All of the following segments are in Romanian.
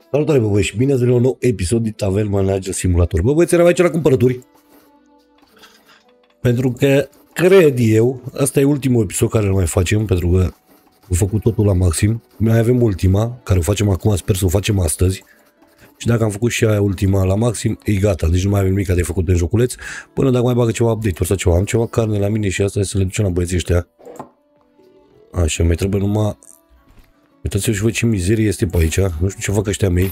Salutare, bă, băi, și bine ați venit la un nou episod din Tavern Manager Simulator. Bă, băieți, eram aici la cumpărături. Pentru că, cred eu, asta e ultimul episod care îl mai facem, pentru că am făcut totul la maxim. Mai avem ultima, care o facem acum, sper să o facem astăzi. Și dacă am făcut și aia ultima la maxim, e gata, deci nu mai avem nimic de făcut în joculeț. Până dacă mai bagă ceva update-uri sau ceva. Am ceva carne la mine și asta să le ducem la băieții ăștia. Așa, mai trebuie numai... Uitați-vă și voi ce mizerie este pe aici. Nu știu ce fac ăștia mei.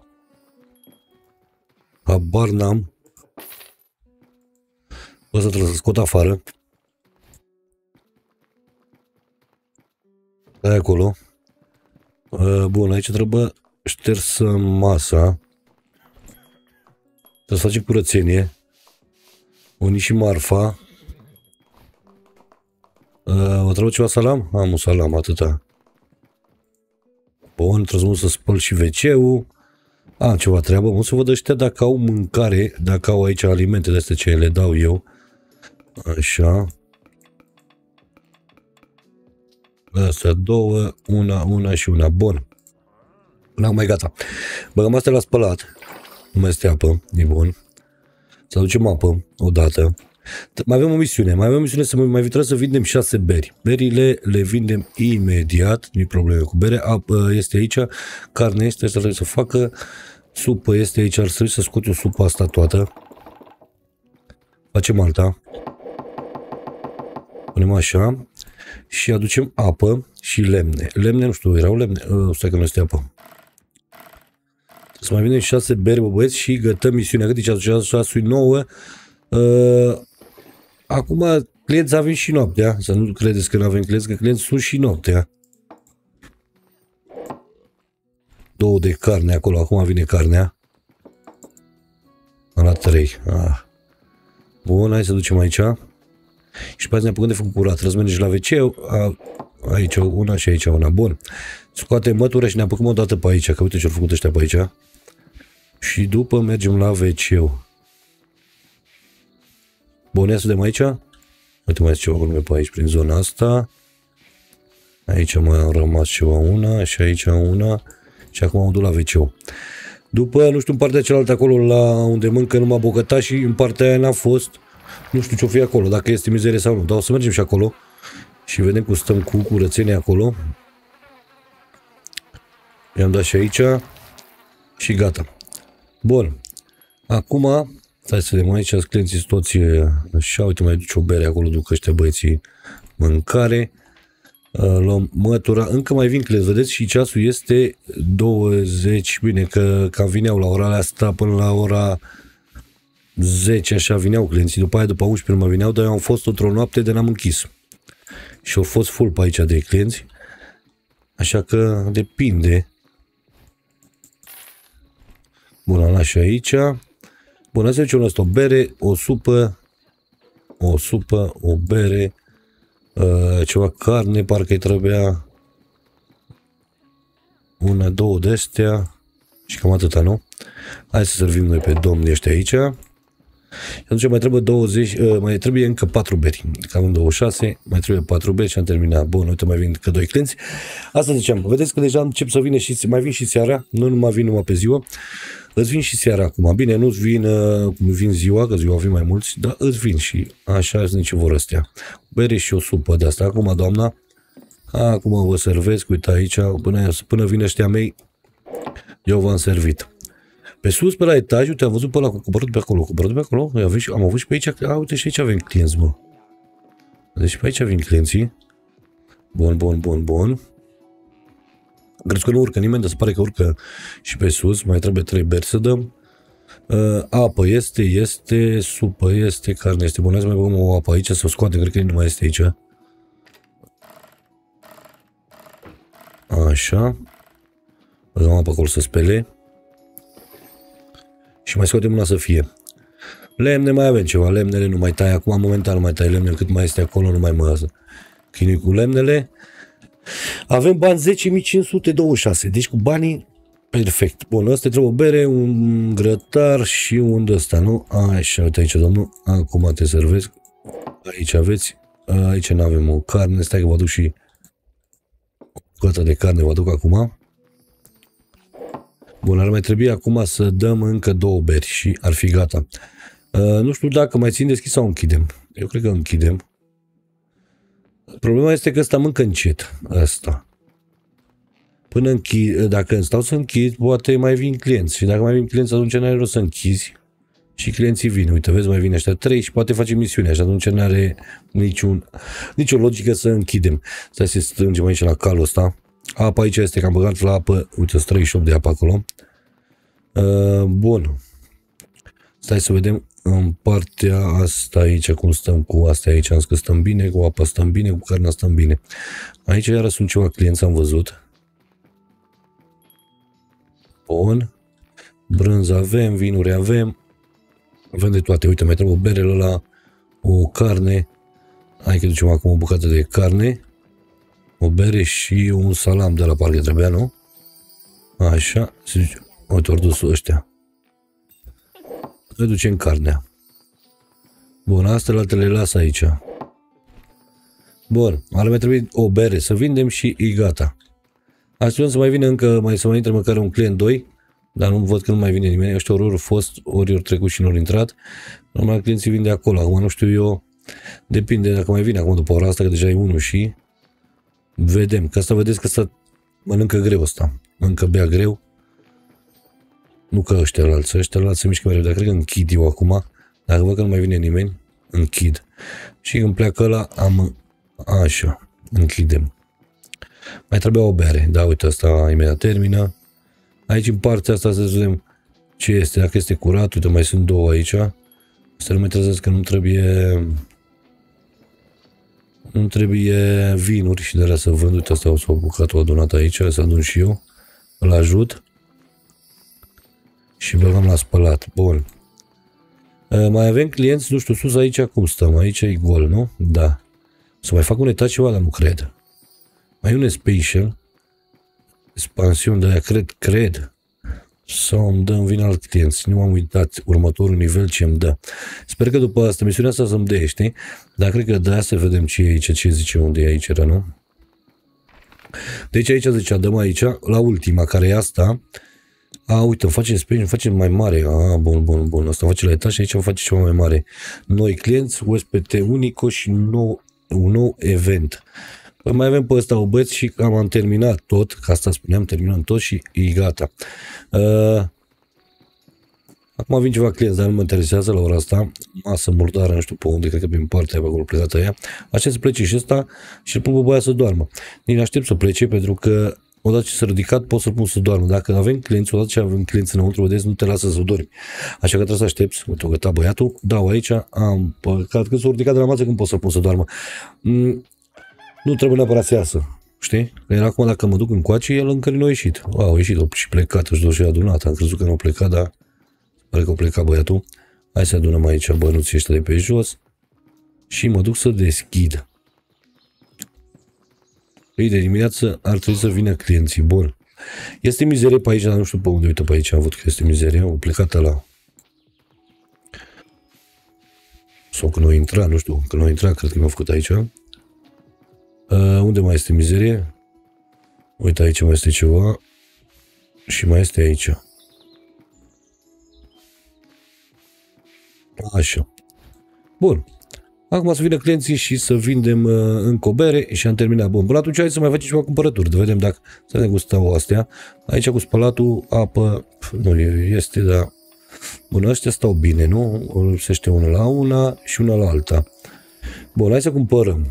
Habar n-am. Ăsta trebuie să scot afară. Stai acolo. Bun, aici trebuie ștersă masa. Trebuie să facem curățenie. Uni și marfa. Mă trebuie ceva salam? Am un salam, atâta. Bun, trebuie să spăl și WC-ul. Am ceva treabă. Mă să văd ăștia dacă au mâncare, dacă au aici alimente de astea ce le dau eu. Așa. Astea două, una și una. Bun. N-am mai gata. Băgăm astea la spălat. Nu mai este apă. E bun. Să aducem apă odată. Mai avem o misiune. Să mai trebuie să vindem 6 beri. Berile le vindem imediat. Nu-i probleme cu bere. Apă este aici. Carne este. Asta trebuie să facă. Supă este aici. Ar trebui să scot eu supa asta toată. Facem alta. Punem așa. Și aducem apă și lemne. Lemne, nu știu, erau lemne. Stai că nu este apă. Să mai vinem 6 beri, bă, băieți, și gătăm misiunea. Cât e 6 9. Acum clienți avem și noaptea. Să nu credeți că nu avem clienți, că clienți sunt și noaptea. 2 de carne acolo. Acum vine carnea. La 3. Bun, hai să ducem aici. Și pe azi ne apucăm de făcut curat. Trebuie să mergem la WC. Aici una și aici una. Bun. Scoatem mătură și ne apucăm o dată pe aici. Că uite ce-au făcut ăștia pe aici. Și după mergem la WC. Bun, ia să vedem aici. Uite, mai este ceva urme pe aici, prin zona asta. Aici mai am rămas ceva una și aici una. Și acum am dus la WC. După, nu știu, în partea cealaltă acolo, la unde mâncă numai bocătași, în partea aia n-a fost. Nu știu ce-o fi acolo, dacă este mizerie sau nu. Dar o să mergem și acolo. Și vedem cum stăm cu curățenia acolo. I-am dat și aici. Și gata. Bun. Acum, stai să vedem aici, clienții toți așa, uite, mai duce o bere acolo, duc ăștia băieții mâncare. Luăm mătura, încă mai vin clienți, vedeți, și ceasul este 20, bine, că cam vineau la ora asta până la ora 10, așa vineau clienții, după aia după 11 nu mai vineau, dar eu am fost într-o noapte de n-am închis. Și au fost full pe aici de clienți, așa că depinde. Bun, am și aici. Bun, asta e o bere, o supă, o bere, ceva carne, parcă îi trebuia una, două de astea și cam atâta, nu? Hai să servim noi pe domnii ăștia aici. Și atunci mai trebuie 20, mai trebuie încă 4 beri. Cam în 26, mai trebuie 4 beri și am terminat. Bun, uite, mai vin că 2 clienți. Asta ziceam, vedeți că deja încep să vină și mai vin și seara, nu numai vin numai pe ziua. Îți vin și seara acum. Bine, nu-ți vin cum vin ziua, că ziua vin mai mulți, dar îți vin și așa sunt ce vor ăstea. Bere și o supă de asta. Acum, doamna, acum vă servesc, uite aici, până vin ăștia mei, eu v-am servit. Pe sus, pe la etaj, uite, am văzut pe ăla cu coborât pe acolo, am avut și pe aici, uite și aici avem clienți, bă. Deci pe aici vin clienții. Bun. Crezi că nu urcă nimeni, dar se pare că urcă și pe sus, mai trebuie 3 beri să dăm. Apă este, supă este, carne este. Bun, hai să mai băgăm o apă aici, să o scoatem, cred că nu mai este aici. Așa. Băgăm apă acolo să spele. Și mai scoatem una să fie. Lemne mai avem ceva, lemnele nu mai tai acum, momentan nu mai tai lemnele, cât mai este acolo, nu mai mă chinui cu lemnele. Avem bani 10.526, deci cu banii perfect. Bun, ăsta trebuie o bere, un grătar și un ăsta, nu? Așa, uite aici, domnul, acum te servesc. Aici aveți, aici nu avem o carne, stai că vă aduc și o bucată de carne, vă aduc acum. Bun, ar mai trebui acum să dăm încă 2 beri și ar fi gata. Nu știu dacă mai țin deschis sau închidem. Eu cred că închidem. Problema este că ăsta mâncă încet. Ăsta. Până închid, dacă stau să închid, poate mai vin clienți. Și dacă mai vin clienți, atunci n-are rost să închizi. Și clienții vin. Uite, vezi, mai vine ăștia 3 și poate face misiunea. Și atunci nu are nicio logică să închidem. Stai să strângem aici la calul ăsta. Apa aici este, că am băgat la apă. Uite, 38 de apă acolo. Bun. Stai să vedem în partea asta aici cum stăm cu astea aici. Am zis că stăm bine, cu apa stăm bine, cu carnea stăm bine. Aici iară sunt ceva clienți, am văzut. Bun. Brânză avem, vinuri avem. Avem de toate. Uite, mai trebuie o bere la o carne. Hai că ducem acum o bucată de carne. O bere și un salam de la parcă trebuia, nu? Așa. Uite, ori dus ăștia. Noi ducem carnea. Bun, astea le las aici. Bun, ar mai trebui o bere să vindem și e gata. Așteptăm să mai vină încă, să mai intre măcar un client 2, dar nu văd că nu mai vine nimeni. Ăștia ori fost, ori trecut și nu ori intrat. Normal clienții vin de acolo. Acum nu știu eu, depinde dacă mai vine acum după ora asta, că deja e 1 și vedem. Că asta vedeți că asta mănâncă greu ăsta. Mănâncă bea greu. Nu ca ăștia se mișcă mereu, dar cred că închid eu acum. Dacă văd că nu mai vine nimeni, închid. Și când pleacă ăla, așa, închidem. Mai trebuie o bere, da, uite, asta imediat termină. Aici în partea asta să vedem ce este, dacă este curat, uite, mai sunt 2 aici. Să nu mai trezesc că nu trebuie vinuri și de alea să vând, uite, asta o să o bucată o adunat aici, să adun și eu, îl ajut. Și băgăm la spălat. Bun. Mai avem clienți, nu știu, sus aici cum stăm? Aici e gol, nu? Da. Să mai fac un etaj ceva, dar nu cred. Mai e un special. Expansiune de aia, cred. Sau îmi dă în vin alt client. Nu m-am uitat următorul nivel ce îmi dă. Sper că după asta, misiunea asta să-mi dea, știi? Dar cred că de să vedem ce e aici, ce zice, unde e aici, era, nu? Deci aici zicea, dăm aici, la ultima, care e asta. Uite, îmi face special, îmi face mai mare. Bun. Asta îmi face la etaj și aici îmi face ceva mai mare. Noi clienți, USPT unico și un nou event. Păi mai avem pe ăsta o băți și am terminat tot, că asta spuneam, terminăm tot și e gata. Acum vin ceva clienți, dar nu mă interesează la ora asta. Masă murdară, nu știu pe unde, cred că prin partea pe acolo plecată aia. Așa să plece și ăsta și îl pun pe băiat să doarmă. Nici aștept să plece pentru că odată ce s-a ridicat, pot să-l pun să doarmă. Dacă avem clienți, odată ce avem clienți înăuntru, vedeți, nu te lasă să dormi. Așa că trebuie să aștepți. Uite, o găta băiatul, dau aici, am păcat că s-a ridicat de la masă când pot să-l pun să doarmă. Nu trebuie neapărat să iasă, știi? Era acum dacă mă duc încoace, el încă nu a ieșit. A ieșit și plecat, își dă și adunat. Am crezut că nu a plecat, dar pare că a plecat băiatul. Hai să adunăm aici bănuții ăștia de pe jos și mă duc să deschid. Ei, de dimineață ar trebui să vină clienții. Bun. Este mizerie pe aici, dar nu știu pe unde. Uite pe aici, am văzut că este mizerie. Am plecat ăla. Sau când o intra, nu știu. Când o intra, cred că mi-a făcut aici. Unde mai este mizerie? Uite, aici mai este ceva. Și mai este aici. Așa. Bun. Acum să vină clienții și să vindem încă o bere și am terminat. Bun, până atunci hai să mai facem ceva cumpărături. Vedem dacă să ne gustau astea. Aici cu spălatul, apă, nu este, dar... Bun, ăștia stau bine, nu? O lipsește una la una și una la alta. Bun, hai să cumpărăm.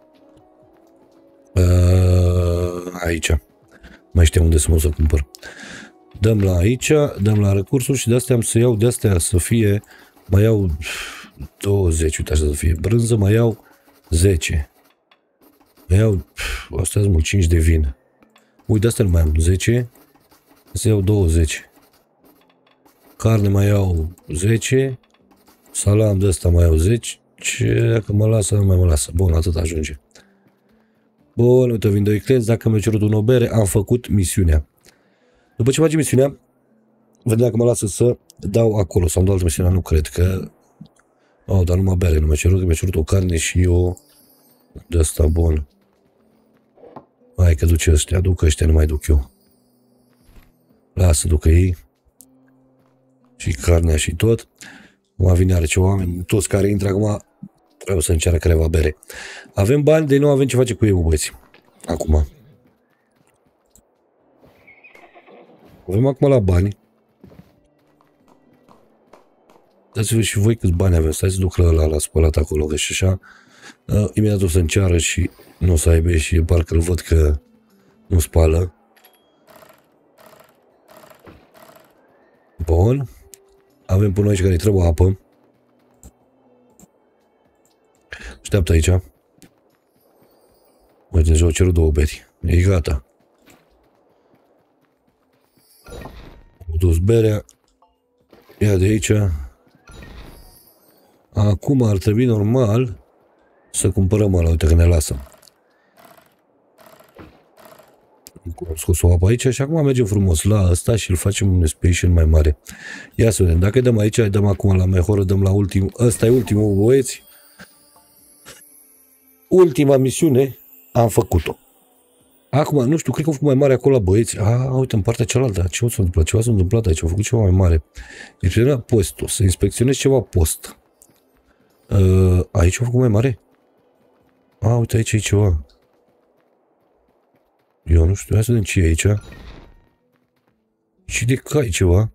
Aici. Mai știu unde să mă să cumpăr. Dăm la aici, dăm la recursuri și de astea am să iau, de astea să fie, mai iau 20, uite așa să fie brânză, mai iau 10. Mai iau, astea sunt 5 de vin. Uite, de astea nu mai am 10, să iau 20. Carne mai iau 10, salam de ăsta mai iau 10, dacă mă lasă, nu mai mă lasă. Bun, atât ajunge. Bun, uite, vin 2 clienți, dacă mi-a cerut o bere, am făcut misiunea. După ce facem misiunea, vedem dacă mă lasă să dau acolo, sau îmi dau altă misiune, nu cred că... dar numai bere, nu mi-a cerut, că mi-a cerut o carne și eu de asta, bun. Hai că duce ăștia, duc ăștia, nu mai duc eu. Lasă ducă ei. Și carnea și tot. Acum vine are ce oameni, toți care intră acum trebuie să încearcă câteva bere. Avem bani, de nu avem ce face cu ei, băieți. Acum. Avem acum la bani. Dați-vă și voi câți bani avem. Stai să duc la spălat acolo, că și așa. Imediat o să înceară și nu o să aibă și parcă îl văd că nu spală. Bun. Avem până aici care-i trebuie apă. Așteaptă aici. Uite, deja au cerut 2 beri. E gata. Am dus berea. Ia de aici. Acum ar trebui normal să cumpărăm ăla. Uite că ne lasă. Am scos o apă aici și acum mergem frumos la ăsta și îl facem un station mai mare. Ia să vedem. Dacă dăm aici, dăm acum la mejoră, dăm la ultim. Ăsta e ultimul, băieți. Ultima misiune am făcut-o. Acum, nu știu, cred că am făcut mai mare acolo la băieți. Uite, în partea cealaltă. Ce s-a întâmplat? Ceva s-a întâmplat aici. Am făcut ceva mai mare. Inspecționa postul. Să inspecționez ceva post. Aici am făcut mai mare? Uite, aici e ceva. Eu nu știu. Hai să vedem ce e aici. Și de cai ceva.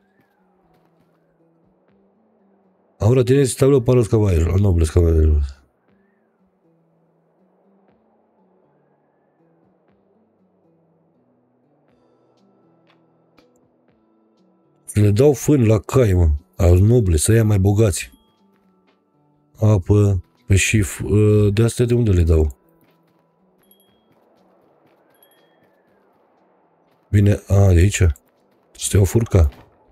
Ahora tienes tablo para los caballeros. Nobles caballeros. Le dau fân la cai, mă. Al noble, să ia mai bogați. Apă, pe și de astea de unde le dau? Bine, de aici. Să te o furca.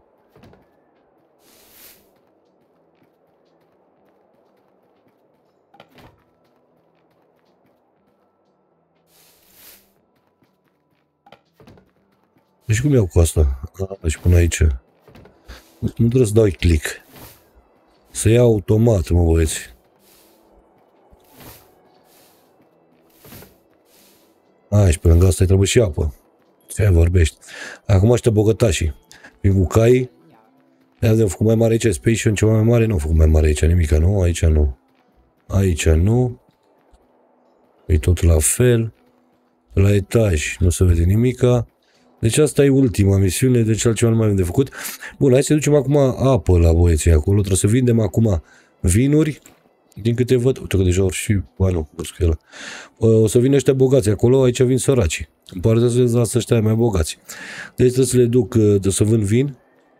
Deci cum iau cu asta? Deci până aici. Nu trebuie să dau click. Să iau automat, mă băieți. Și pe lângă asta îi trebuie și apă. Ce vorbești. Acum ăștia bogătașii. Vin cu caii. Am făcut mai mare aici, Spation, ceva mai mare. Nu am făcut mai mare aici, nimica, nu? Aici nu. Aici nu. E tot la fel. La etaj nu se vede nimica. Deci asta e ultima misiune, deci altceva nu mai avem de făcut. Bun, hai să ducem acum apă la băieții acolo. Trebuie să vindem acum vinuri. Din câte văd, uite că deja și... nu, o să vină ăștia bogați acolo, aici vin săracii. Îmi pare să le lasă ăștia mai bogați. Deci trebuie să le duc, să vând vin.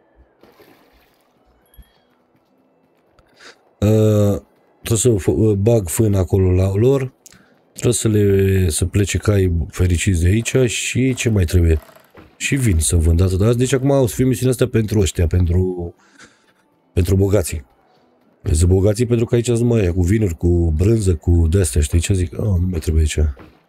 Trebuie să bag fân acolo la lor. Trebuie să plece cai fericiți de aici și ce mai trebuie? Și vin să vând atât. Deci acum o să fie misiunea asta pentru ăștia, pentru bogații. Deci bogații pentru că aici sunt mai cu vinuri, cu brânză, cu de-astea, știi ce zic? Nu mai trebuie aici.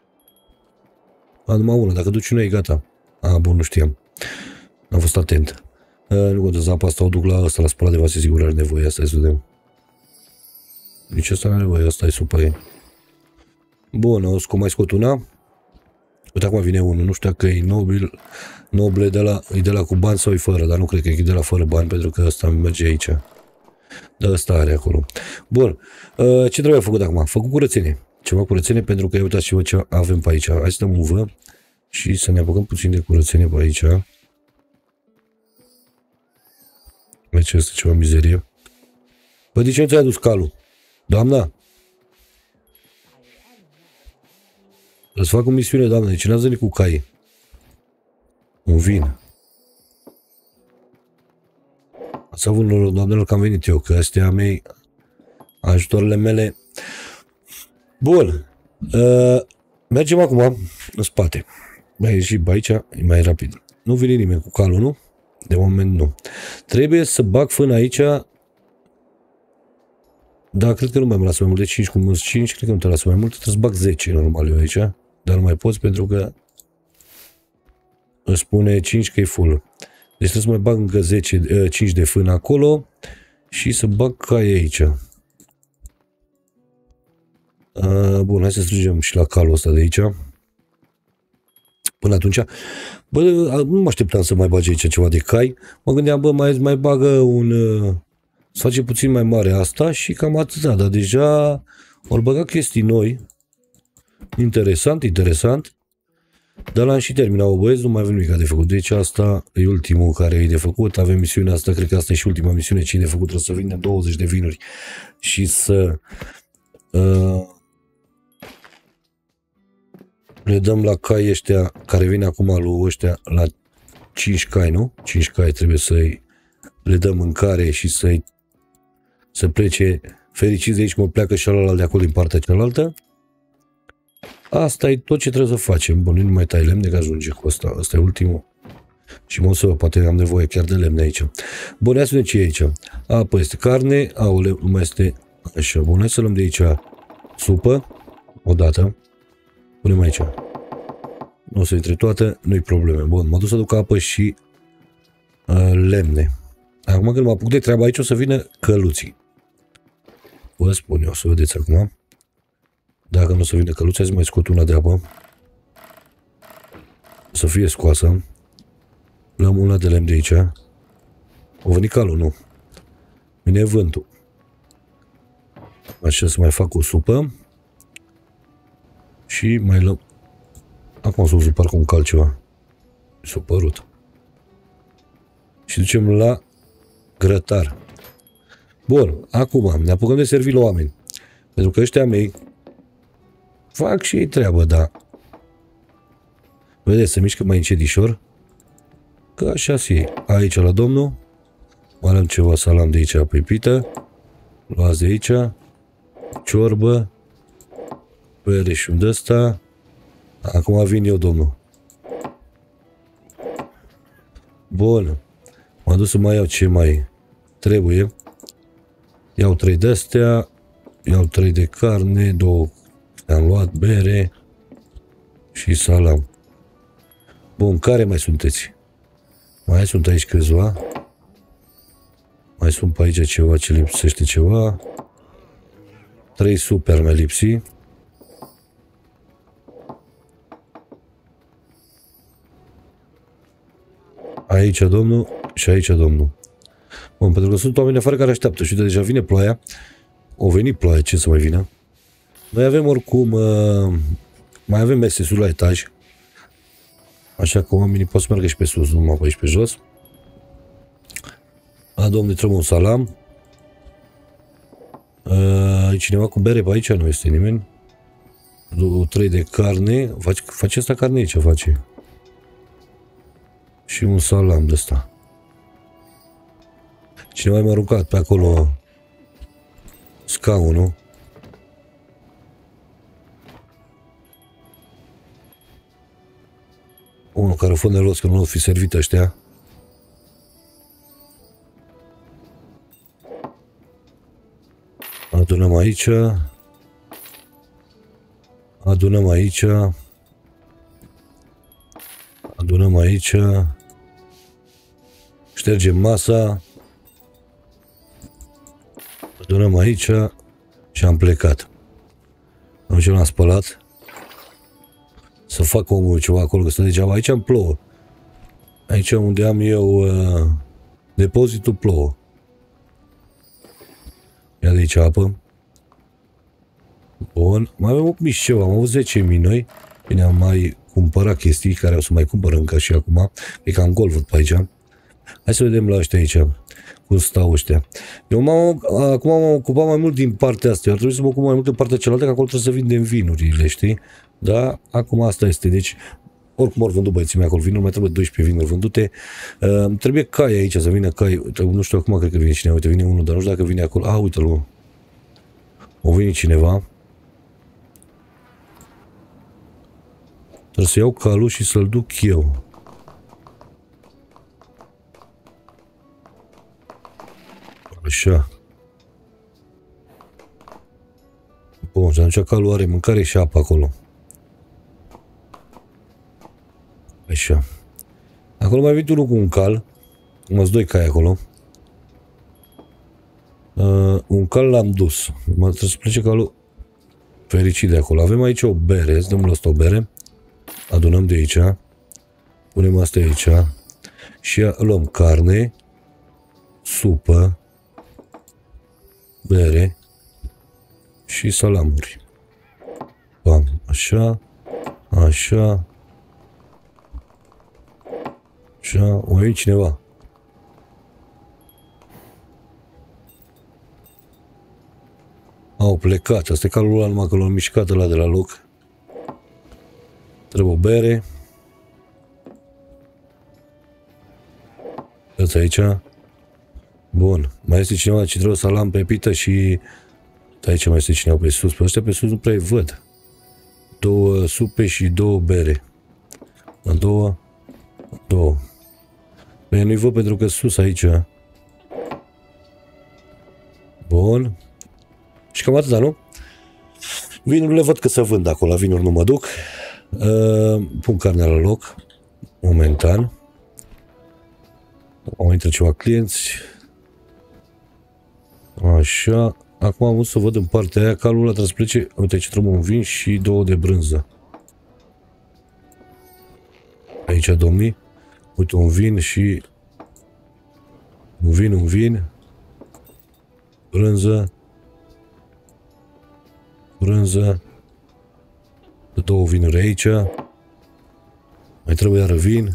Numai una, dacă duci una e gata. Bun, nu știam. Am fost atent. Nu contează, apa asta o duc la ăsta, la spălat de vase, sigur are nevoie, asta să vedem. Nici ăsta nu are nevoie, asta e supă. Bun, o să mai scot una. Uite, acum vine unul, nu știu dacă e noble e de la cu bani sau e fără, dar nu cred că e de la fără bani, pentru că ăsta merge aici. Da, ăsta are acolo. Bun, ce trebuie făcut acum? Făcut curățenie. Ceva curățenie, pentru că uitați ce avem pe aici. Hai să dăm un V și să ne apucăm puțin de curățenie pe aici. Deci este ceva mizerie. Păi de ce nu ți-ai adus calul? Doamna? Să fac o misiune, doamnă, deci n-ați venit cu cai. Un vin. Ați avut noroc, doamnelor, că am venit eu, că astea mei, ajutoarele mele. Bun. Mergem acum în spate. Mai ieși pe aici, e mai rapid. Nu vine nimeni cu calul, nu? De moment nu. Trebuie să bag fân aici. Da, cred că nu mai îmi lasă mai mult de 5 cum 5, cred că nu te lasă mai mult. Trebuie să bag 10 normal eu aici. Dar nu mai poți pentru că îmi spune 5 că e full. Deci trebuie să mai bag încă 5 de fân acolo și să bag cai aici. Bun, hai să strângem și la calul ăsta de aici. Până atunci, bă, nu mă așteptam să mai bage aici ceva de cai. Mă gândeam, bă, mai bagă un... să face puțin mai mare asta și cam atâta. Dar deja ori băga chestii noi. Interesant, interesant. Dar l-am și terminat, băieți, nu mai avem nimic de făcut. Deci asta e ultimul care e de făcut. Avem misiunea asta, cred că asta e și ultima misiune. Ce e de făcut? Trebuie să vindem 20 de vinuri și să le dăm la cai ăștia care vine acum lui ăștia la 5 cai, nu? 5 cai trebuie să-i le dăm mâncare și să plece fericiți de aici, cum pleacă și ăla de acolo din partea cealaltă. Asta e tot ce trebuie să facem. Bun, nu mai tai lemne, că ajunge cu ăsta. Ăsta e ultimul. Și mă să poate am nevoie chiar de lemne aici. Bun, hai să vedem ce e aici. Apă este carne, aoleu, nu mai este așa. Bun, hai să luăm de aici supă. Odată. Punem aici. Nu o să intre toate, nu-i probleme. Bun, mă duc să duc apă și lemne. Acum când mă apuc de treaba aici o să vină căluții. Vă spun eu, o să vedeți acum. Dacă nu o să vină căluții, să mai scot una de apă. Să fie scoasă. Luăm una de lemn de aici. O venit calul, nu. Vine vântul. Așa să mai fac o supă. Și mai luăm... Acum o să uzi parcă un cal ceva. S-a părut. Și ducem la grătar. Bun, acum ne apucăm de servit la oameni. Pentru că ăștia mei fac și ei treabă, da. Vedeți, se mișcă mai încetișor. Că așa e. Aici la domnul. Mai am ceva salam de aici pe pită. Luați de aici. Ciorbă. Pere și un de ăsta. Acum vin eu, domnul. Bun. M-am dus să mai iau ce mai trebuie. Iau 3 de astea. Iau 3 de carne. 2 am luat, bere și salam. Bun, care mai sunteți? Mai sunt aici câțiva. Mai sunt pe aici ceva ce lipsește ceva. 3 super mai lipsi. Aici domnul și aici domnul. Bun, pentru că sunt oameni afară care așteaptă și deja vine ploaia. O venit ploaia, ce să mai vină? Noi avem oricum, mai avem mesesul la etaj. Așa că oamenii pot să meargă și pe sus, numai pe aici pe jos. A, domnule, trebuie un salam. E cineva cu bere pe aici? Nu este nimeni. 3 de carne. Face asta carne aici, face. Și un salam de ăsta. Cineva mi-a aruncat pe acolo scaunul. Unul care fă nelos că nu l-au fi servit ăștia. Adunăm aici. Adunăm aici. Adunăm aici. Ștergem masa. Adunăm aici. Și am plecat. Am ce l-am spălat. Să fac omul ceva acolo, că stă degeaba. Aici îmi plouă. Aici unde am eu depozitul plouă. Ia de aici apă. Bun. Mai avem 8.000 și ceva. Am avut 10.000 noi. Bine, am mai cumpărat chestii care o să mai cumpăr încă și acum. E cam gol văd pe aici. Hai să vedem la ăștia aici. Cum stau ăștia. Eu acum m-am ocupat mai mult din partea asta. Ar trebui să mă ocup mai mult din partea cealaltă, că acolo trebuie să vindem vinurile, știi? Da, acum asta este. Deci, oricum ori vândut băieții mei acolo vinuri, mai trebuie 12 vinuri vândute. Trebuie cai aici, să vină cai. Nu știu acum, cred că vine cineva. Uite, vine unul, dar nu știu dacă vine acolo. A, uite-l. O vine cineva. Trebuie să iau calul și să-l duc eu. Așa. Bun, și atunci calul are mâncare și apă acolo. Așa. Acolo mai venit unul cu un cal. Urmă-ți 2 cai acolo. Un cal l-am dus. Trebuie să plece calul fericit de acolo. Avem aici o bere. Îți dăm la asta o bere. Adunăm de aici. Punem asta aici. Și luăm carne, supă, bere și salamuri. Bam, așa, așa, așa, o e cineva. Au plecat, asta e calul ăla, numai că l-au mișcat ăla de la loc. Trebuie o bere. Uitați aici. Bun, mai este cineva ce trebuie salam pe pită și... Aici mai este cineva pe sus, pe ăștia pe sus nu prea-i văd. 2 supe și 2 bere. 2. Bine, nu-i văd pentru că sus aici. Bun. Și cam atâta, nu? Vinurile văd că se vând acolo, la vinuri nu mă duc. Pun carnea la loc. Momentan. Au intrat ceva clienți. Așa. Acum am vrut să văd în partea aia, calul ăla trebuie să plece. Uite, aici trebuie un vin și 2 de brânză. Aici, domnii. Uite, un vin și... Un vin. Brânză. Brânză. 2 vinuri aici. Mai trebuie iară vin.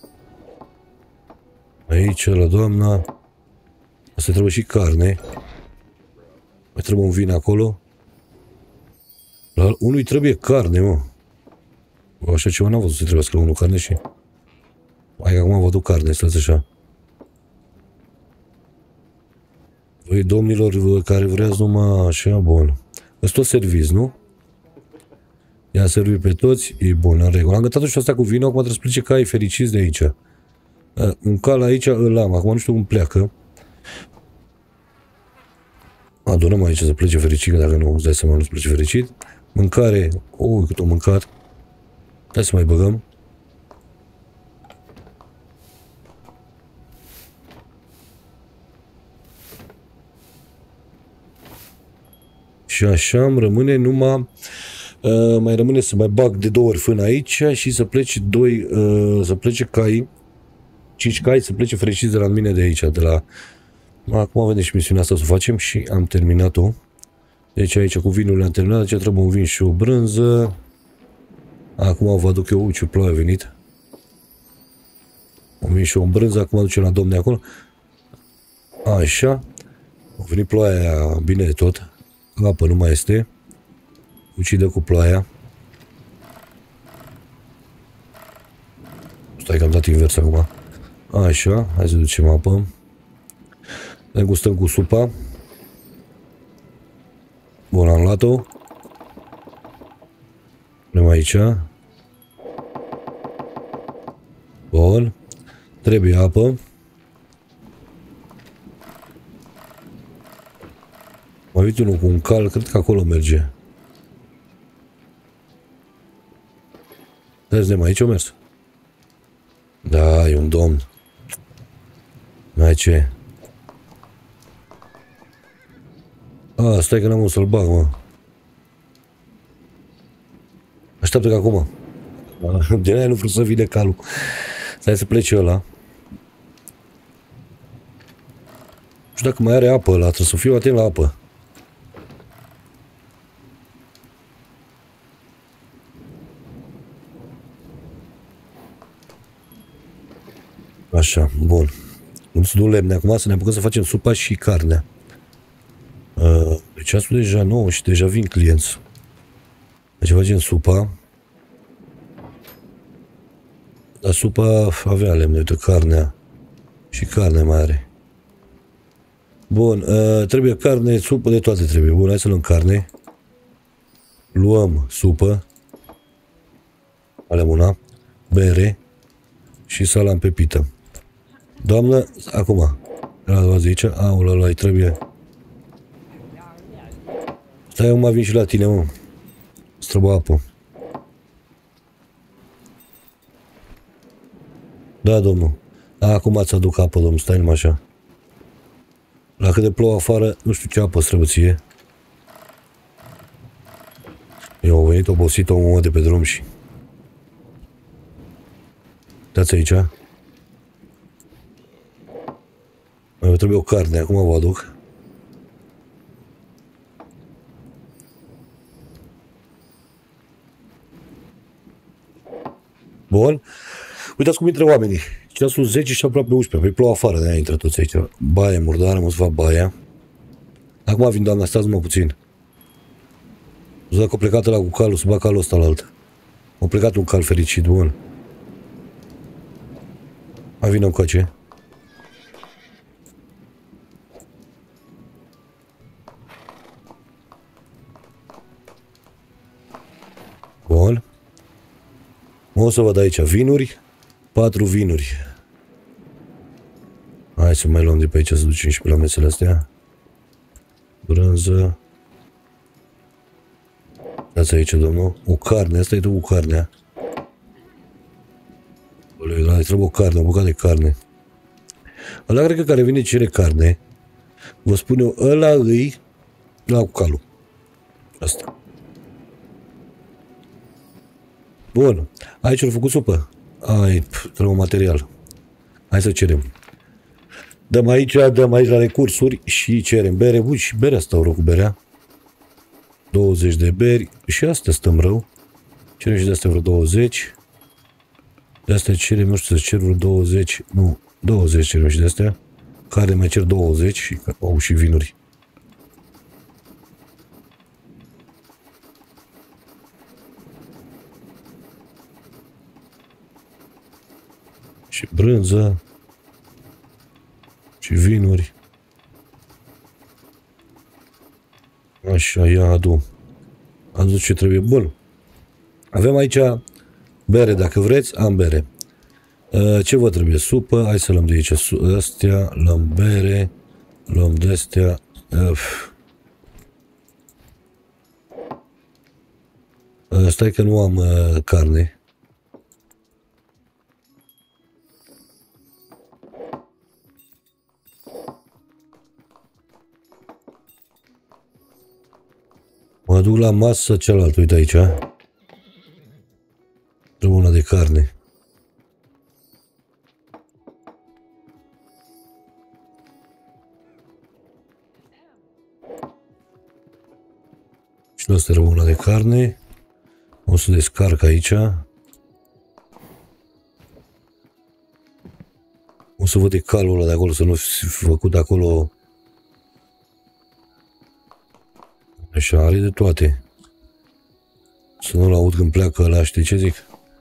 Aici, la doamna. Asta trebuie și carne. Mai trebuie un vin acolo. La unui trebuie carne, mă. Așa ceva n-am văzut să trebuiască la unul carne și... Hai că acum vă duc carne, stați așa. Voi, domnilor, care vreați numai așa, bun. Îți tot serviți, nu? I-am servit pe toți, e bun, în regulă. Am gătat și asta cu vinul, acum trebuie să plece cai fericiți de aici. Un cal aici îl am, acum nu știu cum pleacă. Adunăm aici să plece fericit, că dacă nu îți dai seama nu-ți plece fericit. Mâncare, cât o mâncat. Hai să mai băgăm. Și așa îmi rămâne numai... mai rămâne să mai bag de 2 ori fân aici și să plece să plece cai, 5 cai, să plece fericiți de la mine de aici, de la... Acum vedem și misiunea asta să o facem și am terminat-o. Deci aici cu vinurile am terminat, deci trebuie un vin și o brânză. Acum vă aduc eu, ce ploaie a venit. Un vin și o brânză, acum ducem la domne acolo. Așa. A venit ploaia bine de tot. Apă nu mai este. Ucide cu ploaia. Stai că am dat invers acum. Așa, hai să ducem apă. Ne gustăm cu supa. Bun, am luat-o. Punem aici. Bun. Trebuie apă. Mai uite unul cu un cal, cred că acolo merge. Vedem, aici o mers. Da, e un domn. Mai ce? Stai că n-am unde să-l bag, mă. Așteaptă că acum. De aia nu vreau să vină calul. Stai să plece ăla. Nu știu dacă mai are apă ăla, trebuie să fiu atent la apă. Așa, bun. Îți du lemne acum să ne apucăm să facem supa și carnea. Deci ceasul deja 9 și deja vin clienți. Deci facem supa. Dar supa avea lemne, uite, carnea. Și carne mai are. Bun, trebuie carne, supă, de toate trebuie. Bun, hai să luăm carne. Luăm supă. Alem una. Bere. Și salam pe pită. Doamnă, acum. La aici. Aula, îi trebuie. Stai, eu mă vin și la tine, mă. Îți trebuie apă. Da, domnul. Acum îți aduc apă, domnul. Stai numai așa. La cât de plouă afară, nu știu ce apă trebuie ție. Eu am venit obosit un moment de pe drum și... Dați aici. Mai trebuie o carne, acum vă aduc. Bun. Uitați cum intră oamenii. Ceasul 10 și aproape 11. Păi plouă afară, de-aia intră toți aici. Baie murdară, mă să fac baia. Acum vin, doamna, stați-mă puțin. Să dacă a plecat ăla cu calul, să bag calul ăsta la alt. A plecat un cal fericit, bun. Mai vină încoace. Bun. O să văd aici vinuri. 4 vinuri. Hai să mai luăm de pe aici, să ducem și pe la mesele astea. Brânză. Dați aici, domnul. O carne, asta e tot cu carnea. Ăla, trebuie o carne, o bucată de carne. Ăla cred că care vine cere carne. Vă spun eu, ăla îi la cu calul. Asta. Bun. Aici l-a făcut supă. Ai, trebuie un material. Hai să cerem. Dăm aici la recursuri și cerem bere. Ui, și berea stau rău cu berea. 20 de beri. Și astea stăm rău. Cerem și de astea vreo 20. De astea cerem, nu știu, să cer vreo 20. Nu, 20 cerem și de astea. Care mai cer 20 și au și vinuri. Și brânză. Și vinuri. Așa, ia adu. Adu ce trebuie. Bun. Avem aici bere, dacă vreți, am bere. Ce vă trebuie? Supă. Hai să luăm de aici astea. Luăm bere. Luăm de astea. Stai că nu am carne. Mă duc la masă cealaltă, uite aici. Trebuie una de carne. Și asta trebuie una de carne. O să descarc aici. O să văd de calul ăla de acolo, să nu fi făcut acolo. Așa, are de toate. Să nu-l aud când pleacă ăla, știi ce zic?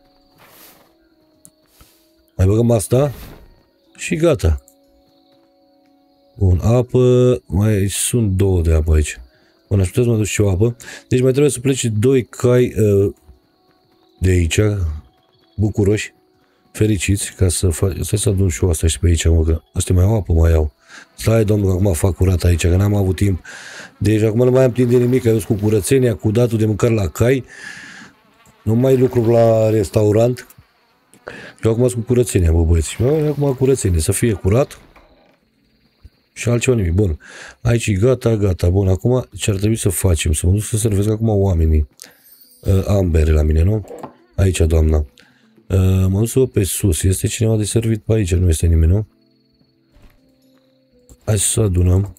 Mai băgăm asta și gata. Bun, apă, mai sunt 2 de apă aici. Bun, aș putea să mă duc și o apă. Deci mai trebuie să plece 2 cai de aici, bucuroși, fericiți, ca să fac... Stai să adun și eu asta și pe aici, mă, că astea mai au apă, mai au. Stai, domnul, că acum fac curat aici, că n-am avut timp. Deci acum nu mai am timp de nimic, eu sunt cu curățenia, cu datul de mâncare la cai. Nu mai lucru la restaurant. Eu acum sunt cu curățenia, bă, băieți. Eu acum curățenie, să fie curat. Și altceva nimic. Bun. Aici e gata, gata. Bun, acum ce ar trebui să facem? Să mă duc să servesc acum oamenii. Am bere la mine, nu? Aici, doamna. Mă duc să văd pe sus. Este cineva de servit pe aici? Nu este nimeni, nu? Hai să adunăm.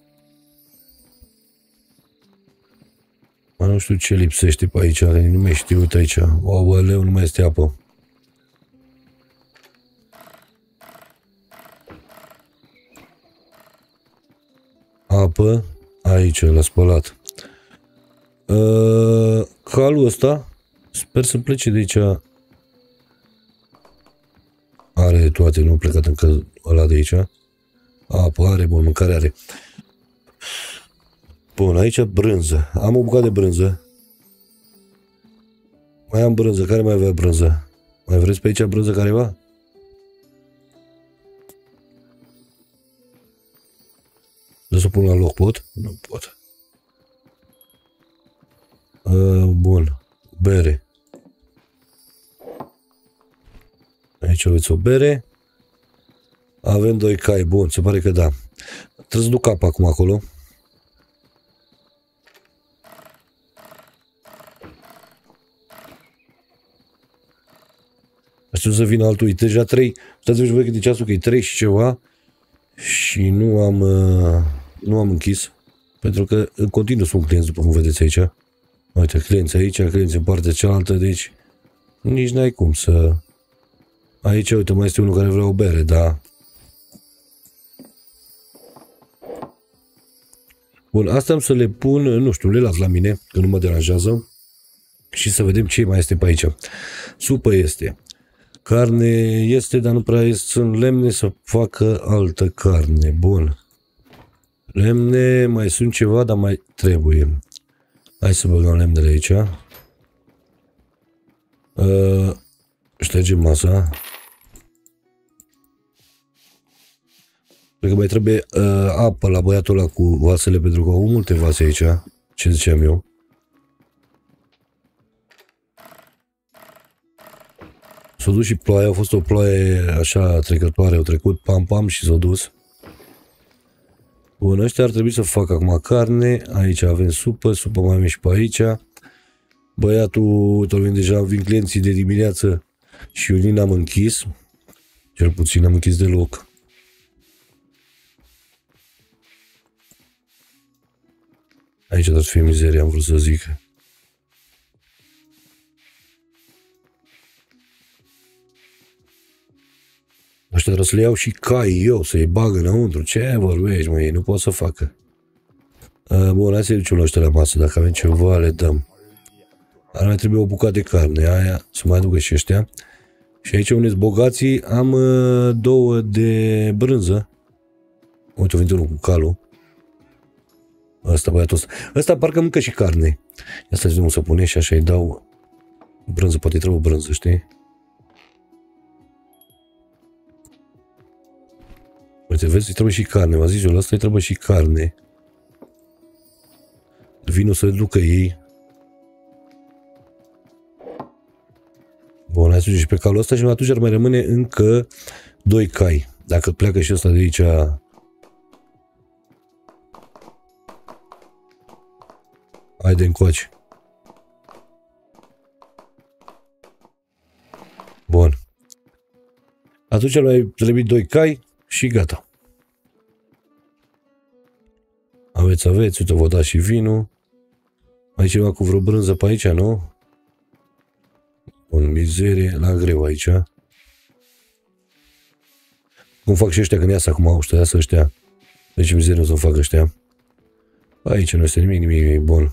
Mai nu știu ce lipsește pe aici. Nu mai știu, uite aici. O, leu, nu mai este apă. Apă. Aici, la spălat. Calul ăsta. Sper să plece de aici. Are toate, nu a plecat încă ăla de aici. Apă are, bun, mâncare are. Bun, aici brânză. Am o bucată de brânză. Mai am brânză. Care mai avea brânză? Mai vreți pe aici brânză careva? Să o pun la loc, pot? Nu pot. Bun. Bere. Aici aveți o bere. Avem 2 cai. Bun, se pare că da. Trebuie să duc apă acum acolo. Aștept să vină altul, e deja 3. Uitați-vă voi cât e ceasul, că e 3 și ceva. Și nu am închis. Pentru că în continuu sunt clienți, după cum vedeți aici. Uite, clienți aici, clienți în partea cealaltă, deci nici n-ai cum să... Aici, uite, mai este unul care vrea o bere, da. Bun, asta am să le pun, nu știu, le las la mine, că nu mă deranjează. Și să vedem ce mai este pe aici. Supă este. Carne este, dar nu prea sunt lemne să facă altă carne. Bun. Lemne, mai sunt ceva, dar mai trebuie. Hai să băgăm lemnele aici. Ștergem masa. Cred că mai trebuie apă la băiatul ăla cu vasele, pentru că au multe vase aici. Ce ziceam eu. S-a dus și ploaia, a fost o ploaie așa trecătoare, au trecut pam-pam și s-a dus. Bun, ăștia ar trebui să facă acum carne. Aici avem supă, supă mai avem și pe aici. Băiatul, deja vin clienții de dimineață și eu n-am închis. Cel puțin n-am închis deloc. Aici trebuie să fie mizerie, am vrut să zic. Ăștia trebuie să le iau și cai eu, să-i bag înăuntru. Ce vorbești, măi? Nu pot să facă. Bun, hai să ducem la ăștia la masă. Dacă avem ceva, le dăm. Ar mai trebuie o bucată de carne. Aia, să mai aducă și ăștia. Și aici unde bogații, am 2 de brânză. Uite, a venit unul cu calul. Ăsta, băiatul ăsta. Ăsta parcă mâncă și carne. Asta zic, nu să pune și așa îi dau brânză. Poate-i trebuie brânză, știi? Uite, vezi, îi trebuie și carne. M-a zis eu, la asta îi trebuie și carne. Vinul să ducă ei. Bun, hai să ducem și pe calul ăsta și atunci ar mai rămâne încă 2 cai. Dacă pleacă și ăsta de aici... Haide încoace. Bun. Atunci ar mai trebui 2 cai și gata. Aveți, uite, vă da și vinul. Mai ceva cu vreo brânză pe aici, nu? Bun, mizerie, la greu aici. Cum fac și ăștia când iasă acum, ăștia. Deci mizerie o să fac ăștia. Aici nu este nimic bun.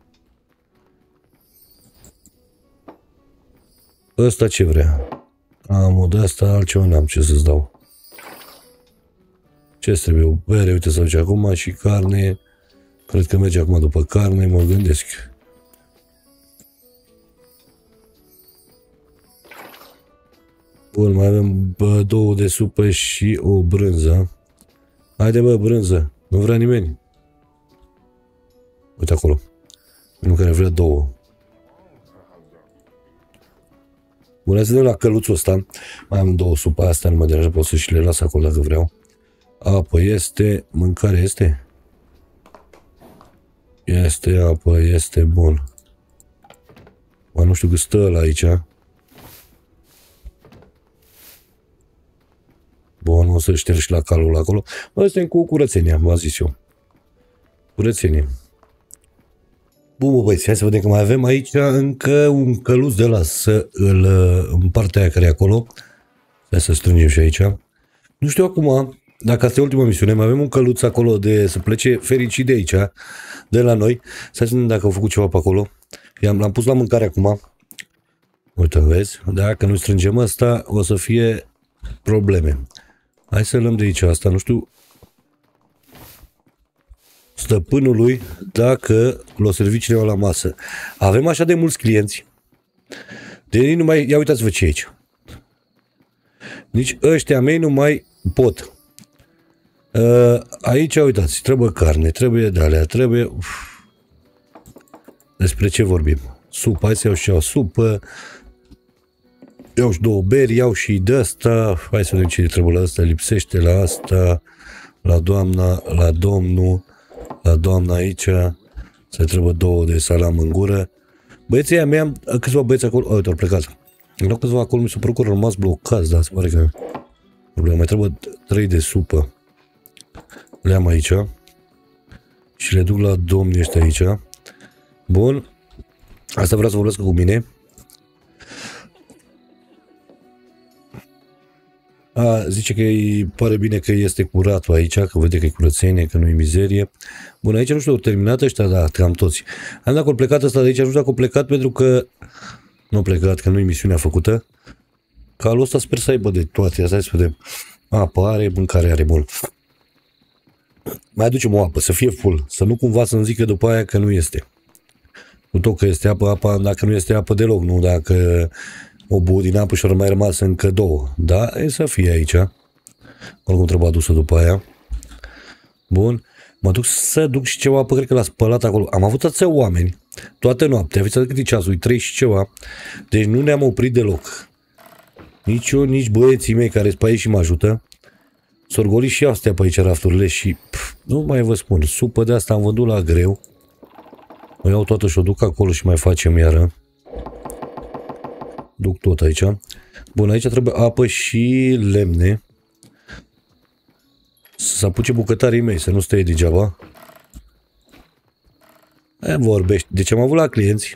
Ăsta ce vrea? Am de asta, altceva n-am ce să-ți dau. Ce-ți trebuie? O bere, uite să duce acum și carne. Cred că merge acum după carne, mă gândesc. Bun, mai avem 2 de supă și o brânză. Haide, bă, brânză. Nu vrea nimeni. Uite acolo. Unul care vrea 2. Bun, hai să vedem la căluțul ăsta. Mai am 2 supă, astea nu mă deranjează, pot să și le las acolo dacă vreau. Apă este, mâncare este? Este apă, este bun. Mă, nu știu că stă ăla aici. Bun, o să șterg și la calul acolo. Bă, suntem cu curățenia, v-am zis eu. Curățenie. Bun, bă, băieți, hai să vedem că mai avem aici încă un căluț de la să îl, în partea aia care e acolo. Hai să strângem și aici. Nu știu acum, dacă asta e ultima misiune, mai avem un căluț acolo de să plece fericit de aici, de la noi. Să vedem dacă au făcut ceva pe acolo. L-am pus la mâncare acum. Uite, vezi? Dacă nu strângem asta, o să fie probleme. Hai să luăm de aici asta, nu știu stăpânului dacă l-o servi cineva la masă. Avem așa de mulți clienți. De ei nu mai... Ia uitați-vă ce e aici. Nici ăștia mei nu mai pot. Aici, uitați, trebuie carne, trebuie de-alea, trebuie... Uf. Despre ce vorbim? Supă, hai să iau și eu supă. Iau și 2 beri, iau și de asta. Hai să vedem ce trebuie la asta, lipsește la asta, la doamna, la domnul, la doamna aici. Să trebuie 2 de salam în gură. Băieții aia mei, am câțiva băieți acolo, uite, au plecat. Erau câțiva acolo, mi s-a părut că au rămas blocați, dar se pare că problema. Mai trebuie 3 de supă. Le am aici. Și le duc la domnii ăștia aici. Bun. Asta vreau să vorbesc cu mine. Zice că îi pare bine că este curat aici, că vede că e curățenie, că nu e mizerie. Bun, aici nu știu, au terminat ăștia, da, cam toți. Am dacă au plecat ăsta de aici, nu știu dacă au plecat pentru că nu au plecat, că nu e misiunea făcută. Calul ăsta sper să aibă de toate, asta să vedem. Apă are, mâncare are, bun. Mai aducem o apă, să fie full, să nu cumva să-mi zică după aia că nu este. Nu tot că este apă, apa, dacă nu este apă deloc, nu dacă o băut din apă și au mai rămas încă 2. Da, e să fie aici. Oricum trebuie adusă după aia. Bun. Mă duc să duc și ceva apă, cred că l-a spălat acolo. Am avut atâția oameni, toată noaptea, aveți cât e ceasul, 3 și ceva. Deci nu ne-am oprit deloc. Nici eu, nici băieții mei care sunt pe aici și mă ajută. S-au golit și astea pe aici rafturile și nu mai vă spun, supă de asta am vândut la greu. O iau toată și o duc acolo și mai facem iară. Duc tot aici. Bun, aici trebuie apă și lemne. Să apuce bucătarii mei, să nu stai degeaba. Vorbești. Deci am avut la clienți.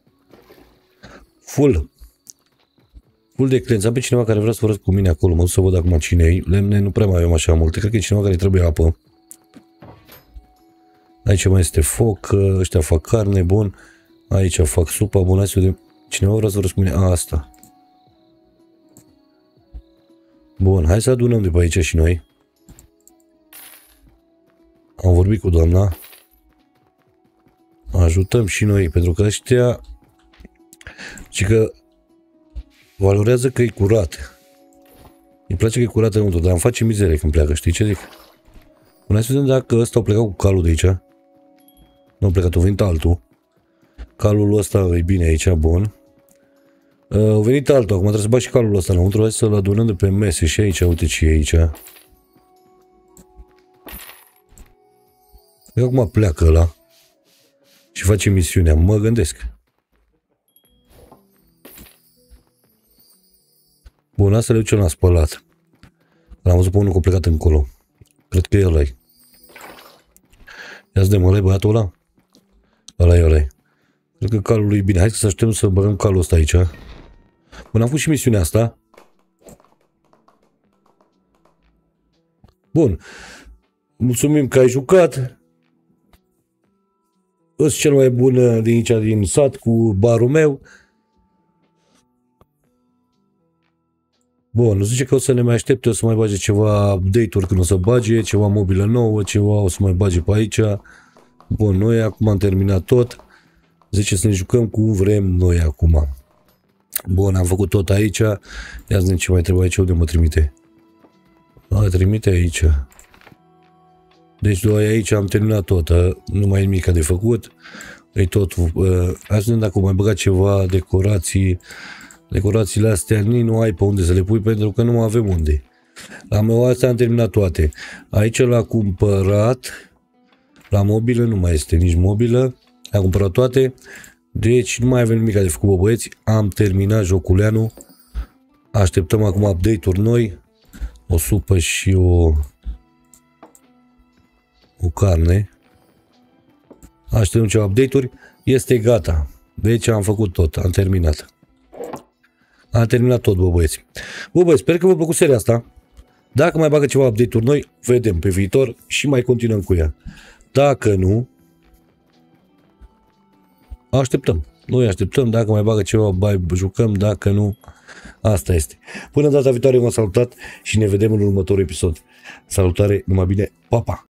Full de clienți. Am pe cineva care vrea să vorbesc cu mine acolo. Mă duc să văd acum cine e. Lemne nu prea mai avem așa multe. Cred că e cineva care trebuie apă. Aici mai este foc. Ăștia fac carne. Bun. Aici fac supa. Bun, hai să vedem. Cineva vrea să vorbesc cu mine. Asta. Bun, hai să adunăm de pe aici și noi. Am vorbit cu doamna. Ajutăm și noi, pentru că ăștia și că valorează că e curat. Îi place că e curat înăuntru, dar îmi face mizerie când pleacă, știi ce zic? Hai să vedem dacă ăsta a plecat cu calul de aici. Nu a plecat, a venit altul. Calul ăsta e bine aici, bun. A venit altul, acum trebuie să bagi și calul ăsta înăuntru. Hai să-l adunăm de pe mese și aici, uite ce e aici. Acum pleacă ăla și face misiunea, mă gândesc. Bun, asta le ducem la spălat. L-am văzut pe unul că a plecat încolo. Cred că e ăla-i. Ia să dăm, ăla-i băiatul ăla? Ăla-i, ăla-i. Cred că calul lui e bine. Hai să așteptăm să băgăm calul ăsta aici. Bun, am făcut și misiunea asta. Bun. Mulțumim că ai jucat. Îs cel mai bun din aici, din sat, cu barul meu. Bun, zice că o să ne mai aștepte, o să mai bage ceva update-uri când o să bage, ceva mobilă nouă, ceva o să mai bage pe aici. Bun, noi acum am terminat tot. Zice să ne jucăm cum vrem noi acum. Bun, am făcut tot aici. Ia să vedem ce mai trebuie aici, unde mă trimite. Trimite aici. Deci doi aici am terminat tot, nu mai e nimic de făcut. E tot. Hai să vedem dacă mai băgat ceva decorații. Decorațiile astea nici nu ai pe unde să le pui pentru că nu avem unde. La meu astea am terminat toate. Aici l-a cumpărat. La mobilă nu mai este nici mobilă. Am cumpărat toate. Deci nu mai avem nimic de făcut, bă, băieți. Am terminat joculeanul. Așteptăm acum update-uri noi. O supă și o carne. Așteptăm ceva update-uri. Este gata. Deci am făcut tot. Am terminat. Am terminat tot, bă, băieți. Bă, băieți, sper că vă a plăcut seria asta. Dacă mai bagă ceva update-uri noi, vedem pe viitor și mai continuăm cu ea. Dacă nu, așteptăm. Noi așteptăm, dacă mai bagă ceva, jucăm, dacă nu, asta este. Până data viitoare v-am salutat și ne vedem în următorul episod. Salutare, numai bine, pa, pa!